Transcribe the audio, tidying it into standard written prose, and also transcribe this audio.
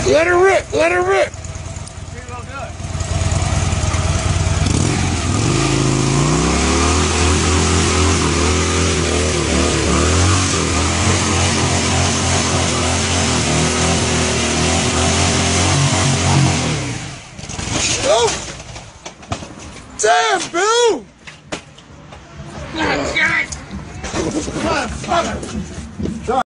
Let her rip. Let her rip. Pretty well good. Oh! Damn, Bill! God damn it! Motherfucker!